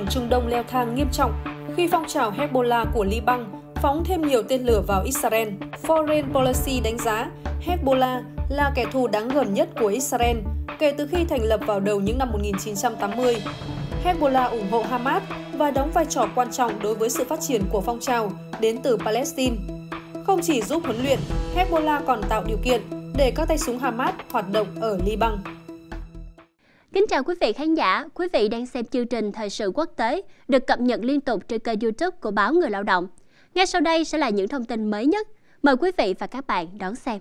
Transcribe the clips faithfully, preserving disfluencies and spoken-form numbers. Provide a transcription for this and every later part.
Trung Đông leo thang nghiêm trọng khi phong trào Hezbollah của Liban phóng thêm nhiều tên lửa vào Israel. Foreign Policy đánh giá Hezbollah là kẻ thù đáng gờm nhất của Israel kể từ khi thành lập vào đầu những năm một nghìn chín trăm tám mươi. Hezbollah ủng hộ Hamas và đóng vai trò quan trọng đối với sự phát triển của phong trào đến từ Palestine. Không chỉ giúp huấn luyện, Hezbollah còn tạo điều kiện để các tay súng Hamas hoạt động ở Liban. Kính chào quý vị khán giả, quý vị đang xem chương trình Thời sự quốc tế được cập nhật liên tục trên kênh YouTube của báo Người Lao động. Ngay sau đây sẽ là những thông tin mới nhất. Mời quý vị và các bạn đón xem.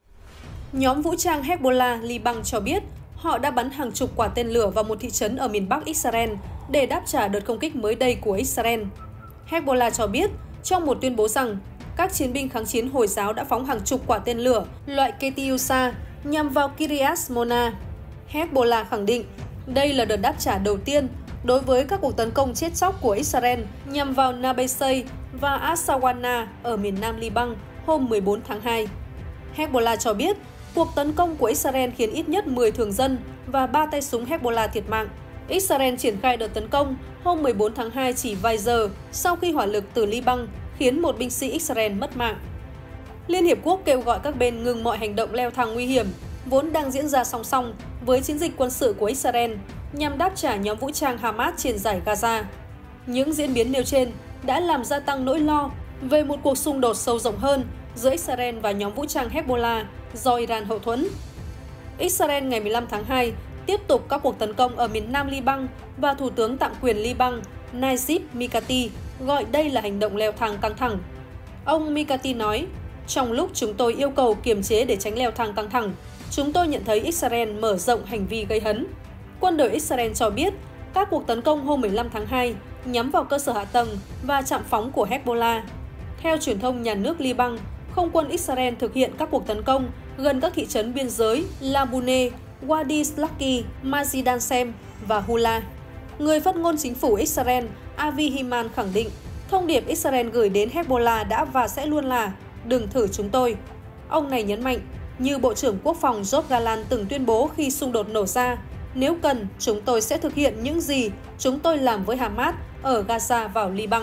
Nhóm vũ trang Hezbollah Liban cho biết họ đã bắn hàng chục quả tên lửa vào một thị trấn ở miền Bắc Israel để đáp trả đợt công kích mới đây của Israel. Hezbollah cho biết trong một tuyên bố rằng các chiến binh kháng chiến Hồi giáo đã phóng hàng chục quả tên lửa loại Katyusha nhằm vào Kiryat Mona. Hezbollah khẳng định đây là đợt đáp trả đầu tiên đối với các cuộc tấn công chết chóc của Israel nhằm vào Nabesay và Asawana ở miền nam Liban hôm mười bốn tháng hai. Hezbollah cho biết cuộc tấn công của Israel khiến ít nhất mười thường dân và ba tay súng Hezbollah thiệt mạng. Israel triển khai đợt tấn công hôm mười bốn tháng hai chỉ vài giờ sau khi hỏa lực từ Liban khiến một binh sĩ Israel mất mạng. Liên Hiệp Quốc kêu gọi các bên ngừng mọi hành động leo thang nguy hiểm vốn đang diễn ra song song với chiến dịch quân sự của Israel nhằm đáp trả nhóm vũ trang Hamas trên dải Gaza. Những diễn biến nêu trên đã làm gia tăng nỗi lo về một cuộc xung đột sâu rộng hơn giữa Israel và nhóm vũ trang Hezbollah do Iran hậu thuẫn. Israel ngày mười lăm tháng hai tiếp tục các cuộc tấn công ở miền nam Liban và Thủ tướng tạm quyền Liban Najib Mikati gọi đây là hành động leo thang căng thẳng. Ông Mikati nói, trong lúc chúng tôi yêu cầu kiềm chế để tránh leo thang căng thẳng, chúng tôi nhận thấy Israel mở rộng hành vi gây hấn. Quân đội Israel cho biết các cuộc tấn công hôm mười lăm tháng hai nhắm vào cơ sở hạ tầng và trạm phóng của Hezbollah. Theo truyền thông nhà nước Liban, không quân Israel thực hiện các cuộc tấn công gần các thị trấn biên giới Labune, Wadi Slaki, Mazidansem và Hula. Người phát ngôn chính phủ Israel Avi Himan khẳng định thông điệp Israel gửi đến Hezbollah đã và sẽ luôn là đừng thử chúng tôi. Ông này nhấn mạnh, như Bộ trưởng Quốc phòng Yoav Gallant từng tuyên bố khi xung đột nổ ra, nếu cần, chúng tôi sẽ thực hiện những gì chúng tôi làm với Hamas ở Gaza vào Liban.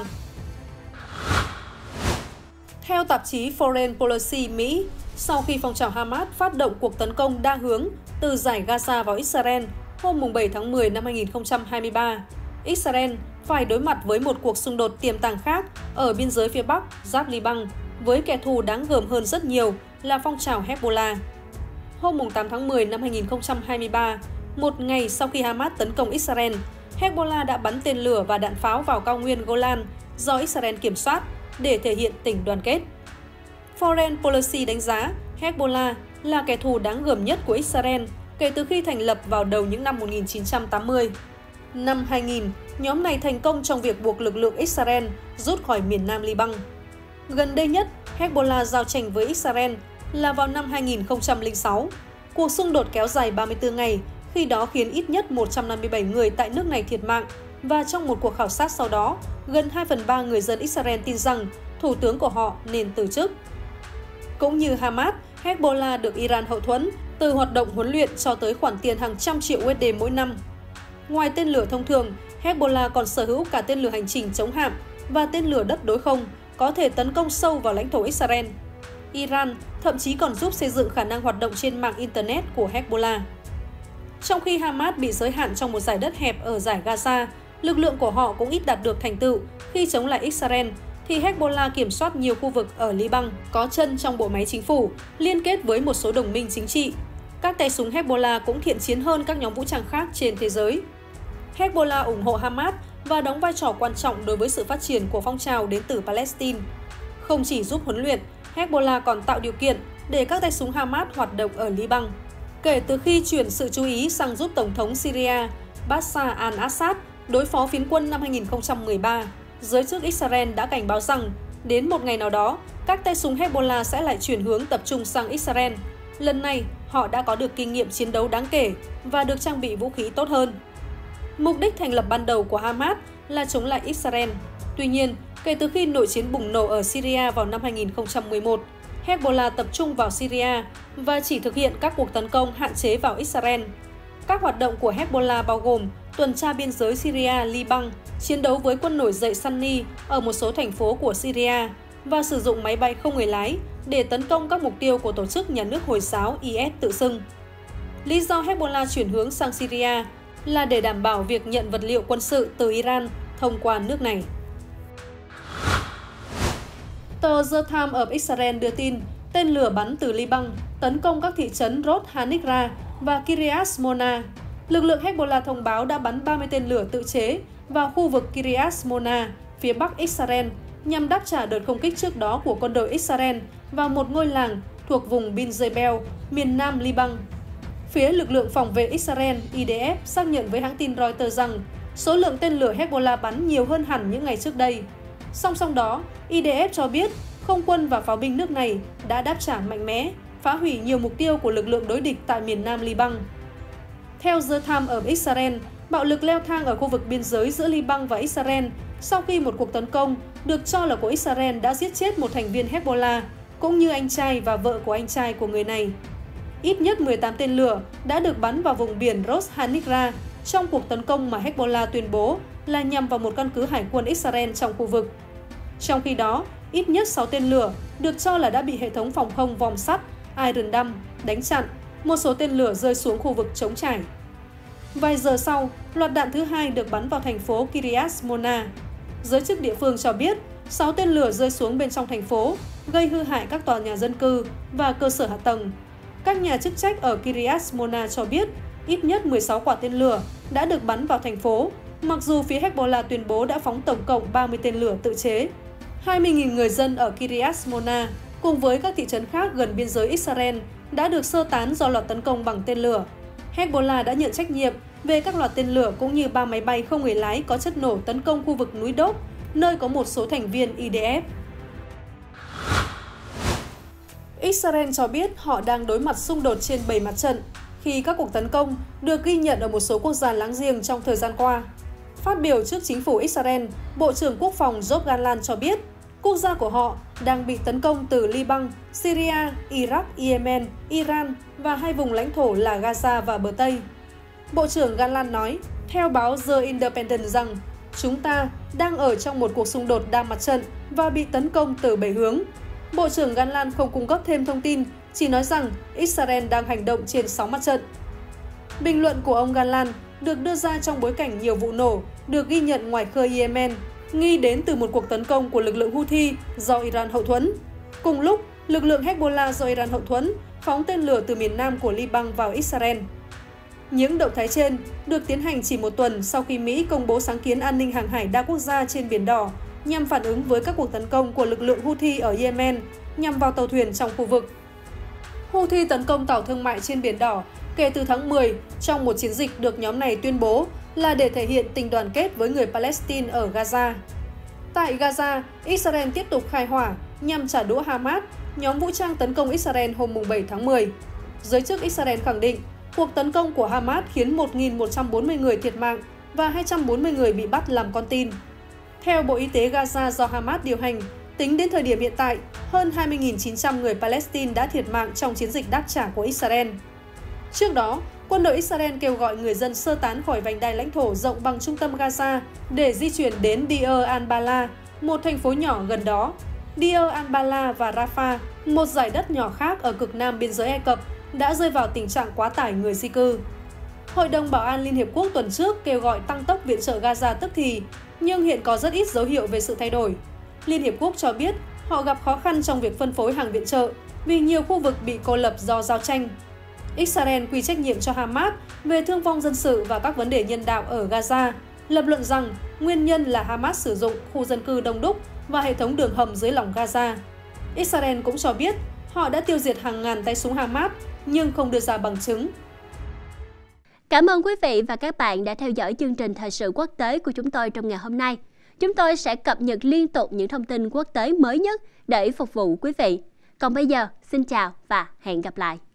Theo tạp chí Foreign Policy Mỹ, sau khi phong trào Hamas phát động cuộc tấn công đa hướng từ dải Gaza vào Israel hôm bảy tháng mười năm hai nghìn không trăm hai mươi ba, Israel phải đối mặt với một cuộc xung đột tiềm tàng khác ở biên giới phía Bắc, giáp Liban, với kẻ thù đáng gờm hơn rất nhiều là phong trào Hezbollah. Hôm tám tháng mười năm hai nghìn không trăm hai mươi ba, một ngày sau khi Hamas tấn công Israel, Hezbollah đã bắn tên lửa và đạn pháo vào cao nguyên Golan do Israel kiểm soát để thể hiện tình đoàn kết. Foreign Policy đánh giá Hezbollah là kẻ thù đáng gờm nhất của Israel kể từ khi thành lập vào đầu những năm một nghìn chín trăm tám mươi. Năm hai nghìn, nhóm này thành công trong việc buộc lực lượng Israel rút khỏi miền nam Liban. Gần đây nhất, Hezbollah giao tranh với Israel là vào năm hai nghìn không trăm lẻ sáu. Cuộc xung đột kéo dài ba mươi tư ngày, khi đó khiến ít nhất một trăm năm mươi bảy người tại nước này thiệt mạng, và trong một cuộc khảo sát sau đó, gần hai phần ba người dân Israel tin rằng thủ tướng của họ nên từ chức. Cũng như Hamas, Hezbollah được Iran hậu thuẫn từ hoạt động huấn luyện cho tới khoản tiền hàng trăm triệu u ét đê mỗi năm. Ngoài tên lửa thông thường, Hezbollah còn sở hữu cả tên lửa hành trình chống hạm và tên lửa đất đối không có thể tấn công sâu vào lãnh thổ Israel. Iran thậm chí còn giúp xây dựng khả năng hoạt động trên mạng Internet của Hezbollah. Trong khi Hamas bị giới hạn trong một dải đất hẹp ở dải Gaza, lực lượng của họ cũng ít đạt được thành tựu khi chống lại Israel, thì Hezbollah kiểm soát nhiều khu vực ở Liban, có chân trong bộ máy chính phủ, liên kết với một số đồng minh chính trị. Các tay súng Hezbollah cũng thiện chiến hơn các nhóm vũ trang khác trên thế giới. Hezbollah ủng hộ Hamas và đóng vai trò quan trọng đối với sự phát triển của phong trào đến từ Palestine. Không chỉ giúp huấn luyện, Hezbollah còn tạo điều kiện để các tay súng Hamas hoạt động ở Liban. Kể từ khi chuyển sự chú ý sang giúp Tổng thống Syria Bashar al-Assad đối phó phiến quân năm hai nghìn không trăm mười ba, giới chức Israel đã cảnh báo rằng đến một ngày nào đó, các tay súng Hezbollah sẽ lại chuyển hướng tập trung sang Israel. Lần này, họ đã có được kinh nghiệm chiến đấu đáng kể và được trang bị vũ khí tốt hơn. Mục đích thành lập ban đầu của Hamas là chống lại Israel. Tuy nhiên, kể từ khi nội chiến bùng nổ ở Syria vào năm hai nghìn không trăm mười một, Hezbollah tập trung vào Syria và chỉ thực hiện các cuộc tấn công hạn chế vào Israel. Các hoạt động của Hezbollah bao gồm tuần tra biên giới Syria, Liban, chiến đấu với quân nổi dậy Sunni ở một số thành phố của Syria và sử dụng máy bay không người lái để tấn công các mục tiêu của tổ chức nhà nước Hồi giáo i ét tự xưng. Lý do Hezbollah chuyển hướng sang Syria là để đảm bảo việc nhận vật liệu quân sự từ Iran thông qua nước này. Tờ The Times of Israel đưa tin tên lửa bắn từ Liban tấn công các thị trấn Rod Hanikra và Kiryat Mona. Lực lượng Hezbollah thông báo đã bắn ba mươi tên lửa tự chế vào khu vực Kiryat Mona, phía bắc Israel, nhằm đáp trả đợt không kích trước đó của quân đội Israel vào một ngôi làng thuộc vùng Bin Jebel, miền nam Liban. Phía lực lượng phòng vệ Israel i đê ép xác nhận với hãng tin Reuters rằng số lượng tên lửa Hezbollah bắn nhiều hơn hẳn những ngày trước đây. Song song đó, i đê ép cho biết không quân và pháo binh nước này đã đáp trả mạnh mẽ, phá hủy nhiều mục tiêu của lực lượng đối địch tại miền nam Liban. Theo The Times of Israel, bạo lực leo thang ở khu vực biên giới giữa Liban và Israel sau khi một cuộc tấn công được cho là của Israel đã giết chết một thành viên Hezbollah, cũng như anh trai và vợ của anh trai của người này. Ít nhất mười tám tên lửa đã được bắn vào vùng biển Ras Hanikra trong cuộc tấn công mà Hezbollah tuyên bố là nhằm vào một căn cứ hải quân Israel trong khu vực. Trong khi đó, ít nhất sáu tên lửa được cho là đã bị hệ thống phòng không vòm sắt Iron Dome đánh chặn, một số tên lửa rơi xuống khu vực trống trải. Vài giờ sau, loạt đạn thứ hai được bắn vào thành phố Kiryat Mona. Giới chức địa phương cho biết, sáu tên lửa rơi xuống bên trong thành phố, gây hư hại các tòa nhà dân cư và cơ sở hạ tầng. Các nhà chức trách ở Kiryat Mona cho biết, ít nhất mười sáu quả tên lửa đã được bắn vào thành phố, mặc dù phía Hezbollah tuyên bố đã phóng tổng cộng ba mươi tên lửa tự chế. hai mươi nghìn người dân ở Kiryat Mona cùng với các thị trấn khác gần biên giới Israel đã được sơ tán do loạt tấn công bằng tên lửa. Hezbollah đã nhận trách nhiệm về các loạt tên lửa cũng như ba máy bay không người lái có chất nổ tấn công khu vực núi Đốt, nơi có một số thành viên i đê ép. Israel cho biết họ đang đối mặt xung đột trên bảy mặt trận khi các cuộc tấn công được ghi nhận ở một số quốc gia láng giềng trong thời gian qua. Phát biểu trước chính phủ Israel, Bộ trưởng Quốc phòng Yoav Gallant cho biết quốc gia của họ đang bị tấn công từ Liban, Syria, Iraq, Yemen, Iran và hai vùng lãnh thổ là Gaza và bờ Tây. Bộ trưởng Gallant nói, theo báo The Independent rằng chúng ta đang ở trong một cuộc xung đột đa mặt trận và bị tấn công từ bảy hướng. Bộ trưởng Gallant không cung cấp thêm thông tin, chỉ nói rằng Israel đang hành động trên sáu mặt trận. Bình luận của ông Gallant được đưa ra trong bối cảnh nhiều vụ nổ được ghi nhận ngoài khơi Yemen, nghi đến từ một cuộc tấn công của lực lượng Houthi do Iran hậu thuẫn. Cùng lúc, lực lượng Hezbollah do Iran hậu thuẫn phóng tên lửa từ miền nam của Liban vào Israel. Những động thái trên được tiến hành chỉ một tuần sau khi Mỹ công bố sáng kiến an ninh hàng hải đa quốc gia trên Biển Đỏ nhằm phản ứng với các cuộc tấn công của lực lượng Houthi ở Yemen nhằm vào tàu thuyền trong khu vực. Houthi tấn công tàu thương mại trên Biển Đỏ kể từ tháng mười trong một chiến dịch được nhóm này tuyên bố là để thể hiện tình đoàn kết với người Palestine ở Gaza. Tại Gaza, Israel tiếp tục khai hỏa nhằm trả đũa Hamas, nhóm vũ trang tấn công Israel hôm bảy tháng mười. Giới chức Israel khẳng định cuộc tấn công của Hamas khiến một nghìn một trăm bốn mươi người thiệt mạng và hai trăm bốn mươi người bị bắt làm con tin. Theo Bộ Y tế Gaza do Hamas điều hành, tính đến thời điểm hiện tại, hơn hai mươi nghìn chín trăm người Palestine đã thiệt mạng trong chiến dịch đáp trả của Israel. Trước đó, quân đội Israel kêu gọi người dân sơ tán khỏi vành đai lãnh thổ rộng bằng trung tâm Gaza để di chuyển đến Deir al-Balah, một thành phố nhỏ gần đó. Deir al-Balah và Rafah, một dải đất nhỏ khác ở cực nam biên giới Ai Cập, đã rơi vào tình trạng quá tải người di cư. Hội đồng Bảo an Liên Hiệp Quốc tuần trước kêu gọi tăng tốc viện trợ Gaza tức thì, nhưng hiện có rất ít dấu hiệu về sự thay đổi. Liên Hiệp Quốc cho biết họ gặp khó khăn trong việc phân phối hàng viện trợ vì nhiều khu vực bị cô lập do giao tranh. Israel quy trách nhiệm cho Hamas về thương vong dân sự và các vấn đề nhân đạo ở Gaza, lập luận rằng nguyên nhân là Hamas sử dụng khu dân cư đông đúc và hệ thống đường hầm dưới lòng Gaza. Israel cũng cho biết họ đã tiêu diệt hàng ngàn tay súng Hamas nhưng không đưa ra bằng chứng. Cảm ơn quý vị và các bạn đã theo dõi chương trình thời sự quốc tế của chúng tôi trong ngày hôm nay. Chúng tôi sẽ cập nhật liên tục những thông tin quốc tế mới nhất để phục vụ quý vị. Còn bây giờ, xin chào và hẹn gặp lại.